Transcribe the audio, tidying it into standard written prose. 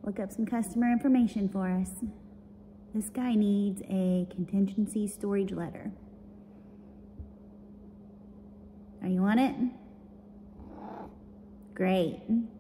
look up some customer information for us. This guy needs a contingency storage letter. Are you on it? Great.